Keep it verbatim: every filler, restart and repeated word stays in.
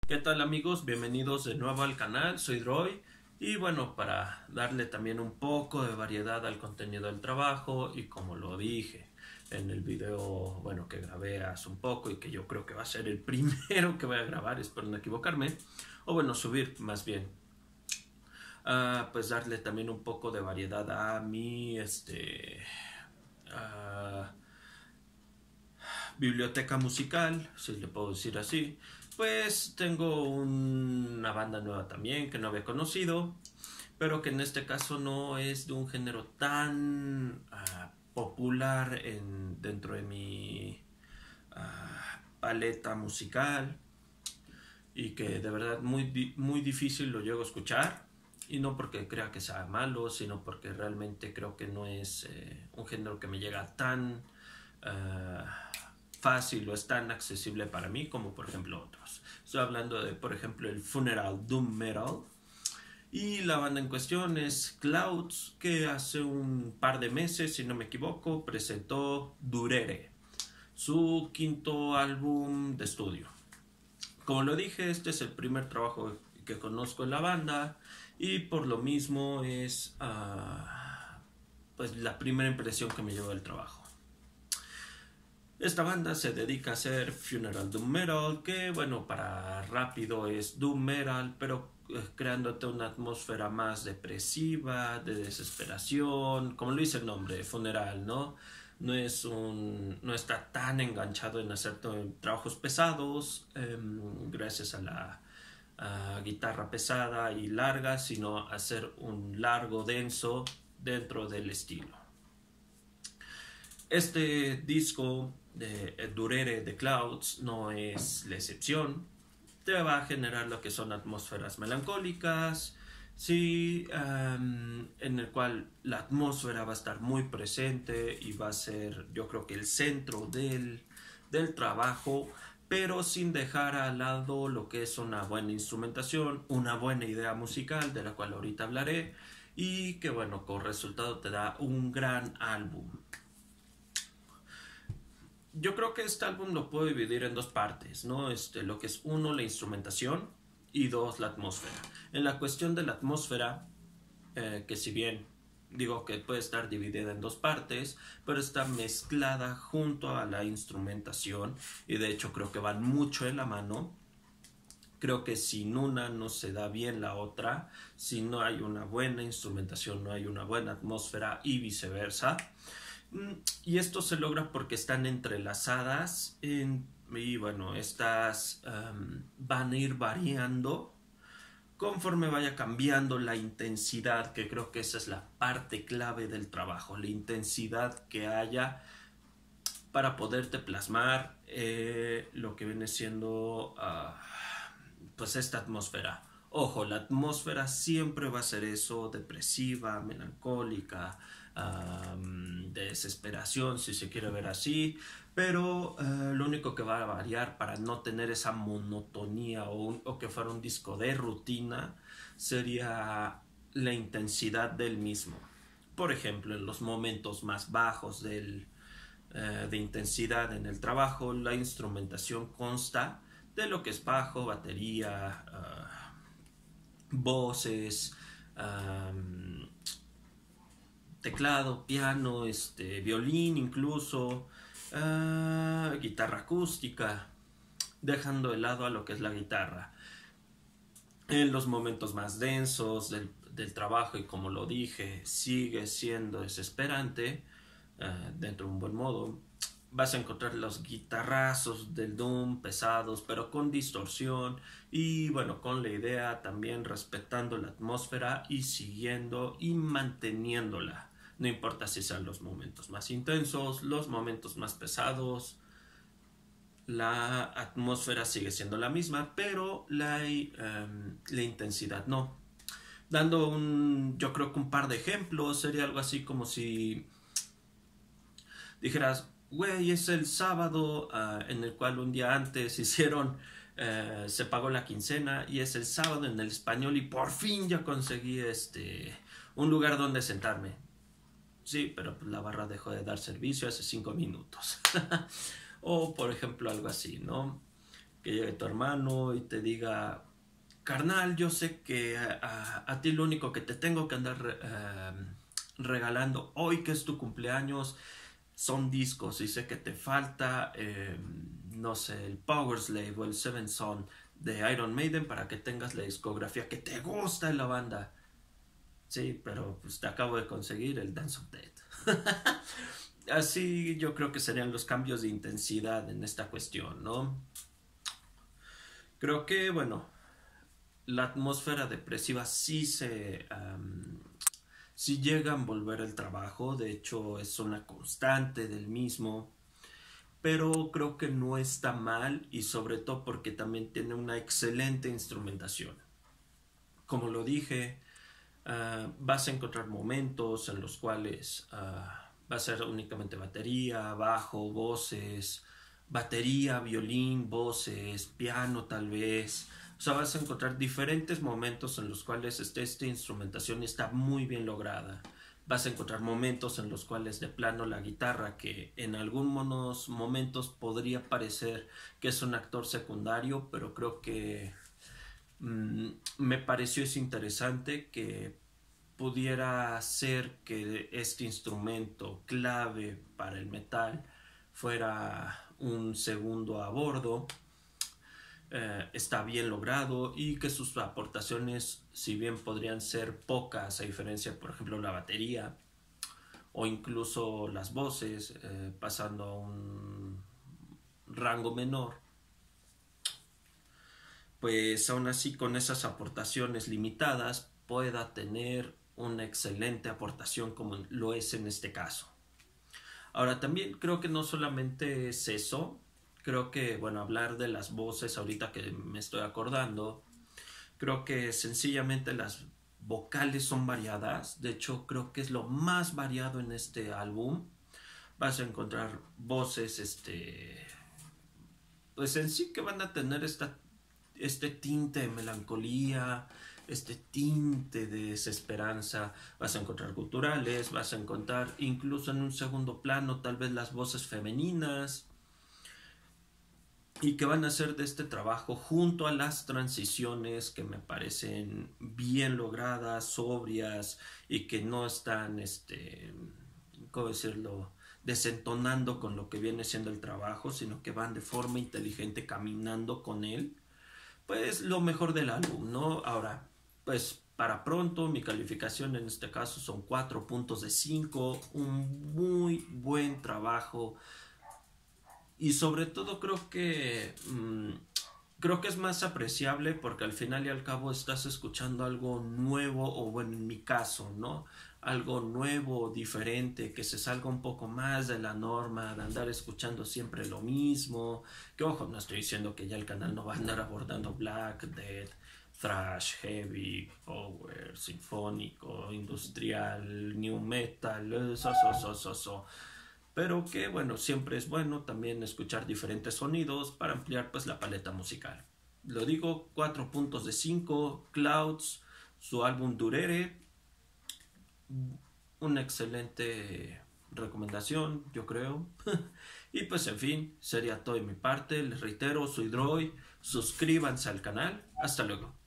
¿Qué tal amigos? Bienvenidos de nuevo al canal, soy Roy y bueno, para darle también un poco de variedad al contenido del trabajo y como lo dije en el video, bueno, que grabé hace un poco y que yo creo que va a ser el primero que voy a grabar, espero no equivocarme, o bueno, subir más bien, uh, pues darle también un poco de variedad a mi, este, uh, biblioteca musical, si le puedo decir así. Pues tengo un, una banda nueva también que no había conocido, pero que en este caso no es de un género tan uh, popular en, dentro de mi uh, paleta musical y que de verdad muy, muy difícil lo llego a escuchar. Y no porque crea que sea malo, sino porque realmente creo que no es eh, un género que me llega tan uh, fácil o es tan accesible para mí como por ejemplo otros. Estoy hablando de por ejemplo el Funeral Doom Metal. Y la banda en cuestión es Clouds, que hace un par de meses, si no me equivoco, presentó Durere, su quinto álbum de estudio. Como lo dije, este es el primer trabajo que conozco en la banda y por lo mismo es uh, pues la primera impresión que me llevó del trabajo. Esta banda se dedica a hacer Funeral Doom Metal, que bueno, para rápido es Doom Metal, pero eh, creándote una atmósfera más depresiva, de desesperación, como lo dice el nombre, funeral, ¿no? No es un, no está tan enganchado en hacer trabajos pesados, eh, gracias a la a guitarra pesada y larga, sino hacer un largo, denso dentro del estilo. Este disco de Durere de Clouds no es la excepción. Te va a generar lo que son atmósferas melancólicas, sí, um, en el cual la atmósfera va a estar muy presente y va a ser, yo creo que el centro del, del trabajo, pero sin dejar al lado lo que es una buena instrumentación, una buena idea musical, de la cual ahorita hablaré, y que bueno, con resultado te da un gran álbum. Yo creo que este álbum lo puedo dividir en dos partes, ¿no? Este, lo que es uno, la instrumentación, y dos, la atmósfera. En la cuestión de la atmósfera, eh, que si bien digo que puede estar dividida en dos partes, pero está mezclada junto a la instrumentación, y de hecho creo que van mucho en la mano. Creo que sin una no se da bien la otra, si no hay una buena instrumentación no hay una buena atmósfera y viceversa. Y esto se logra porque están entrelazadas en, y bueno, estas um, van a ir variando conforme vaya cambiando la intensidad, que creo que esa es la parte clave del trabajo, la intensidad que haya para poderte plasmar eh, lo que viene siendo uh, pues esta atmósfera. Ojo, la atmósfera siempre va a ser eso, depresiva, melancólica, um, de desesperación, si se quiere ver así, pero uh, lo único que va a variar para no tener esa monotonía o, un, o que fuera un disco de rutina sería la intensidad del mismo. Por ejemplo, en los momentos más bajos del, uh, de intensidad en el trabajo, la instrumentación consta de lo que es bajo, batería, uh, voces, um, teclado, piano, este, violín incluso, uh, guitarra acústica, dejando de lado a lo que es la guitarra. En los momentos más densos del, del trabajo, y como lo dije, sigue siendo desesperante, uh, dentro de un buen modo, vas a encontrar los guitarrazos del Doom pesados, pero con distorsión y bueno, con la idea también respetando la atmósfera y siguiendo y manteniéndola. No importa si sean los momentos más intensos, los momentos más pesados, la atmósfera sigue siendo la misma, pero la, um, la intensidad no. Dando un, yo creo que un par de ejemplos, sería algo así como si dijeras, güey, es el sábado uh, en el cual un día antes hicieron, uh, se pagó la quincena y es el sábado en el Español y por fin ya conseguí este, un lugar donde sentarme. Sí, pero pues la barra dejó de dar servicio hace cinco minutos. O por ejemplo algo así, ¿no? que llegue tu hermano y te diga, carnal, yo sé que a, a, a ti lo único que te tengo que andar eh, regalando hoy que es tu cumpleaños son discos y sé que te falta, eh, no sé, el Power Slave o el Seven Son de Iron Maiden para que tengas la discografía que te gusta en la banda. Sí, pero pues te acabo de conseguir el Dance of Death. Así yo creo que serían los cambios de intensidad en esta cuestión, ¿no? Creo que, bueno, la atmósfera depresiva sí se... Um, sí llega a envolver el trabajo, de hecho es una constante del mismo, pero creo que no está mal y sobre todo porque también tiene una excelente instrumentación. Como lo dije, uh, vas a encontrar momentos en los cuales uh, va a ser únicamente batería, bajo, voces, batería, violín, voces, piano tal vez. O sea, vas a encontrar diferentes momentos en los cuales este, esta instrumentación está muy bien lograda. Vas a encontrar momentos en los cuales de plano la guitarra, que en algunos momentos podría parecer que es un actor secundario, pero creo que mmm, me pareció es interesante que pudiera ser que este instrumento clave para el metal fuera un segundo a bordo. Eh, está bien logrado y que sus aportaciones, si bien podrían ser pocas a diferencia por ejemplo la batería o incluso las voces, eh, pasando a un rango menor, pues aún así con esas aportaciones limitadas pueda tener una excelente aportación como lo es en este caso. Ahora también creo que no solamente es eso, creo que, bueno, hablar de las voces ahorita que me estoy acordando, creo que sencillamente las vocales son variadas, de hecho creo que es lo más variado en este álbum. Vas a encontrar voces, este, pues en sí que van a tener esta, este tinte de melancolía, este tinte de desesperanza. Vas a encontrar culturales, vas a encontrar incluso en un segundo plano tal vez las voces femeninas, y que van a hacer de este trabajo junto a las transiciones que me parecen bien logradas, sobrias y que no están, este, ¿cómo decirlo?, desentonando con lo que viene siendo el trabajo, sino que van de forma inteligente caminando con él, pues lo mejor del álbum, ¿no? Ahora, pues para pronto mi calificación en este caso son cuatro puntos de cinco, un muy buen trabajo. Y sobre todo creo que mmm, creo que es más apreciable porque al final y al cabo estás escuchando algo nuevo, o bueno, en mi caso, ¿no? Algo nuevo, diferente, que se salga un poco más de la norma, de andar escuchando siempre lo mismo. Que ojo, no estoy diciendo que ya el canal no va a andar abordando Black, Death, thrash, heavy, power, sinfónico, industrial, new metal, eso, eso, eso, eso, eso. Pero que bueno, siempre es bueno también escuchar diferentes sonidos para ampliar pues la paleta musical. Lo digo, cuatro puntos de cinco, Clouds, su álbum Durere, una excelente recomendación, yo creo. Y pues en fin, sería todo de mi parte, les reitero, soy Droid, suscríbanse al canal, hasta luego.